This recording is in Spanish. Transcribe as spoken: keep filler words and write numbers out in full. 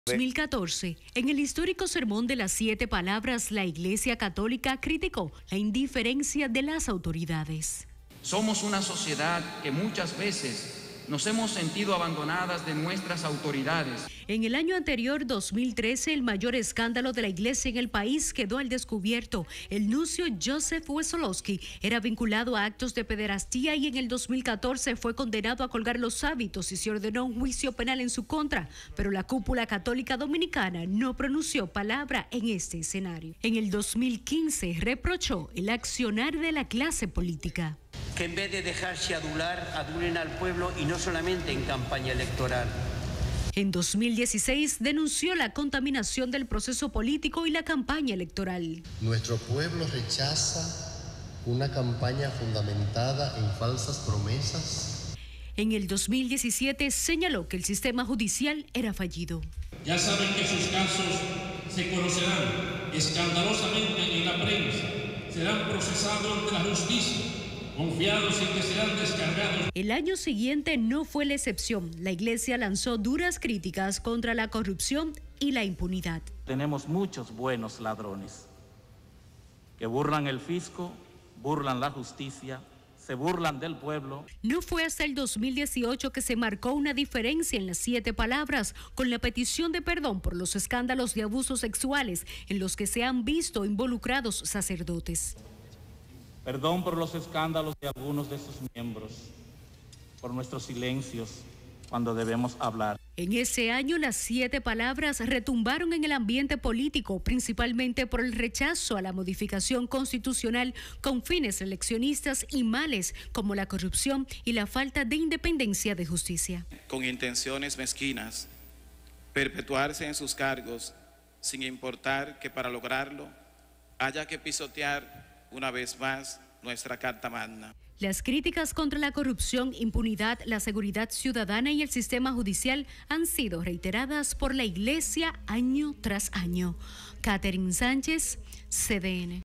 dos mil catorce, en el histórico Sermón de las Siete Palabras, la Iglesia Católica criticó la indiferencia de las autoridades. Somos una sociedad que muchas veces nos hemos sentido abandonadas de nuestras autoridades. En el año anterior, dos mil trece, el mayor escándalo de la Iglesia en el país quedó al descubierto. El nuncio Joseph Wesolowski era vinculado a actos de pederastía y en el dos mil catorce fue condenado a colgar los hábitos y se ordenó un juicio penal en su contra, pero la cúpula católica dominicana no pronunció palabra en este escenario. En el dos mil quince reprochó el accionar de la clase política. Que en vez de dejarse adular, adulen al pueblo y no solamente en campaña electoral. En dos mil dieciséis denunció la contaminación del proceso político y la campaña electoral. Nuestro pueblo rechaza una campaña fundamentada en falsas promesas. En el dos mil diecisiete señaló que el sistema judicial era fallido. Ya saben que sus casos se conocerán escandalosamente en la prensa, serán procesados ante la justicia, confiados en que serán descargados. El año siguiente no fue la excepción. La Iglesia lanzó duras críticas contra la corrupción y la impunidad. Tenemos muchos buenos ladrones que burlan el fisco, burlan la justicia, se burlan del pueblo. No fue hasta el dos mil dieciocho que se marcó una diferencia en las siete palabras con la petición de perdón por los escándalos de abusos sexuales en los que se han visto involucrados sacerdotes. Perdón por los escándalos de algunos de sus miembros, por nuestros silencios cuando debemos hablar. En ese año, las siete palabras retumbaron en el ambiente político, principalmente por el rechazo a la modificación constitucional con fines eleccionistas y males como la corrupción y la falta de independencia de justicia. Con intenciones mezquinas, perpetuarse en sus cargos sin importar que para lograrlo haya que pisotear una vez más nuestra Carta Magna. Las críticas contra la corrupción, impunidad, la seguridad ciudadana y el sistema judicial han sido reiteradas por la Iglesia año tras año. Catherine Sánchez, C D N.